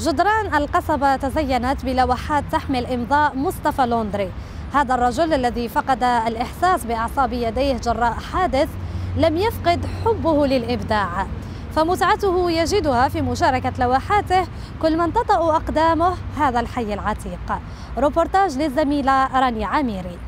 جدران القصبة تزينت بلوحات تحمل إمضاء مصطفى لوندري، هذا الرجل الذي فقد الإحساس بأعصاب يديه جراء حادث لم يفقد حبه للإبداع، فمتعته يجدها في مشاركة لوحاته كل من تطأ أقدامه هذا الحي العتيق. روبورتاج للزميلة راني عاميري.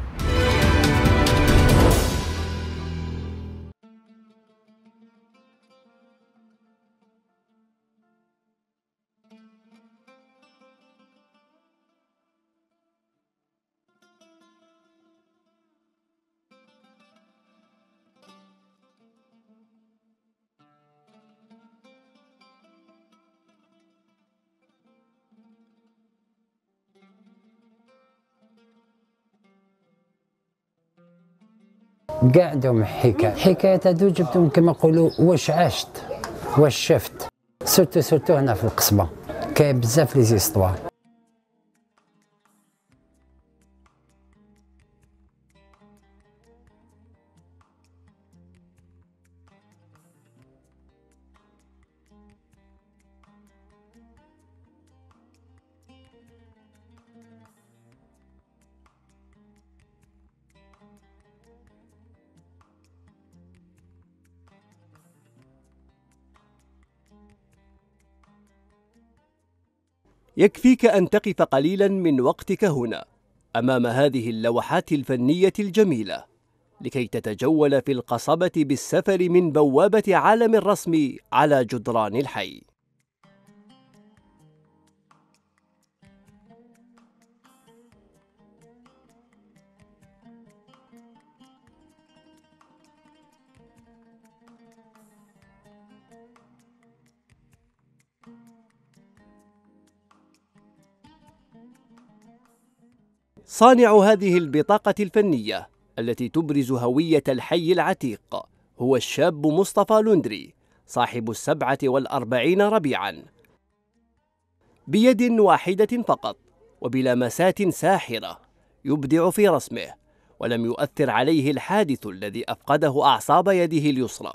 كاع عندهم حكايات هادو جبتهم كما نقولوا واش عشت واش شفت، سورتو هنا في القصبه كاين بزاف لي زيستوار. يكفيك أن تقف قليلا من وقتك هنا أمام هذه اللوحات الفنية الجميلة لكي تتجول في القصبة بالسفر من بوابة عالم الرسم على جدران الحي. صانع هذه البطاقة الفنية التي تبرز هوية الحي العتيق هو الشاب مصطفى لوندري صاحب 47 ربيعا، بيد واحدة فقط وبلمسات ساحرة يبدع في رسمه، ولم يؤثر عليه الحادث الذي أفقده أعصاب يده اليسرى.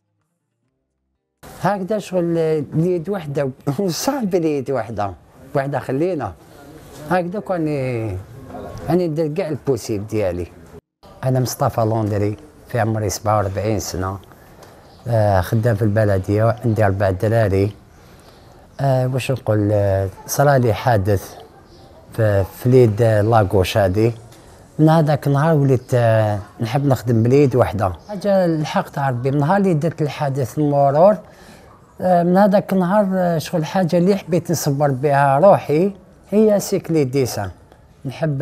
هكذا شغل اليد وحده وصعب اليد وحده خلينا هكذا أنا ندير كاع البوسيب ديالي. أنا مصطفى لوندري في عمري 47 سنة، خدام في البلدية وعندي 4 دراري. واش نقول، صرالي حادث في اليد لاكوش هادي، من هذاك النهار وليت نحب نخدم باليد وحدة. حاجة لحقت ربي من نهار اللي درت الحادث المرور، من هذاك النهار شغل حاجة اللي حبيت نصبر بها روحي هي سيكلي ديسان. نحب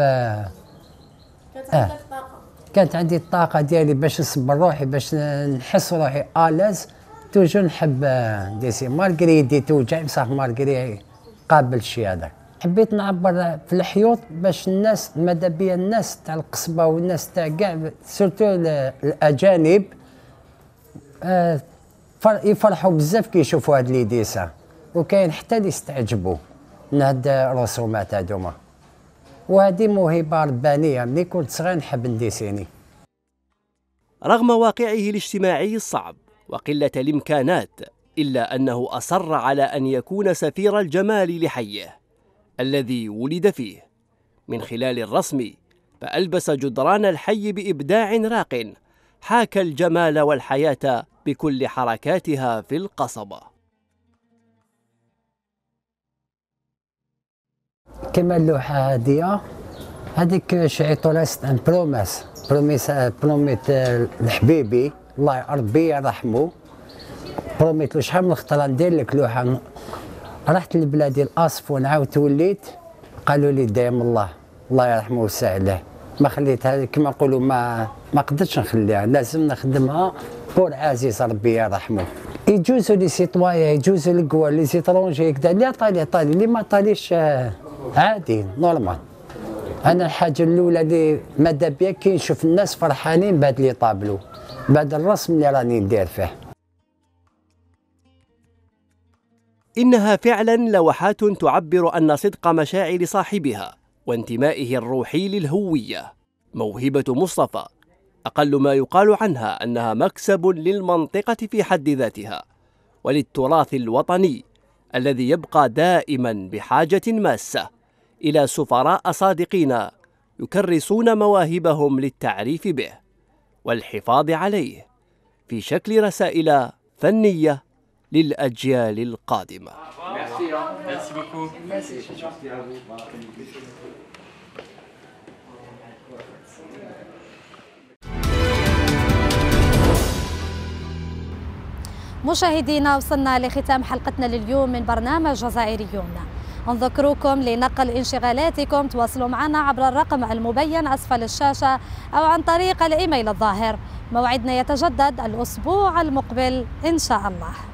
كانت عندي الطاقة ديالي باش نصبر روحي، باش نحس روحي آلاز. توجو نحب ديسي مالغري يدي توجع، بصح مالغري قابل الشيء هذاك. حبيت نعبر في الحيوط باش الناس، ماذا بيا الناس تاع القصبة والناس تاع كاع سورتو الأجانب يفرحوا بزاف كي يشوفوا هاد لي ديسان، وكاين حتى اللي يستعجبوا من هاد الرسومات هادوما. وهذه موهبة ربانية، ملي كنت صغير نحب نديسيني. رغم واقعه الاجتماعي الصعب وقلة الإمكانات، إلا أنه أصر على أن يكون سفير الجمال لحيه الذي ولد فيه من خلال الرسم، فألبس جدران الحي بإبداع راق حاكى الجمال والحياة بكل حركاتها في القصبة. كما اللوحة هادية هذيك شعيطولاست ان بروميت لحبيبي الله ربي يرحمه، بروميت له شحال من خطرة ندير لك لوحة. رحت لبلادي الأصفون عاودت وليت قالوا لي دايم الله يرحمه ويوسع عليه، ما خليتها كما نقولوا ما قدرتش نخليها، لازم نخدمها بور عزيز ربي يرحمه. يجوزوا لي سيتوايا، يجوزوا القوا لي زيترونجي هكذا، اللي طالي اللي ما طاليش عادي نورمال. انا الحاجه الاولى اللي ماذا بيا كي نشوف الناس فرحانين بهاد لي طابلو، بهاد الرسم اللي راني ندير فيه. إنها فعلا لوحات تعبر أن صدق مشاعر صاحبها وانتمائه الروحي للهوية. موهبة مصطفى أقل ما يقال عنها أنها مكسب للمنطقة في حد ذاتها وللتراث الوطني الذي يبقى دائما بحاجة ماسة إلى سفراء صادقين يكرسون مواهبهم للتعريف به والحفاظ عليه في شكل رسائل فنية للأجيال القادمة. مشاهدينا، وصلنا لختام حلقتنا لليوم من برنامج جزائريون. نذكركم لنقل انشغالاتكم تواصلوا معنا عبر الرقم المبين أسفل الشاشة أو عن طريق الإيميل الظاهر. موعدنا يتجدد الأسبوع المقبل إن شاء الله.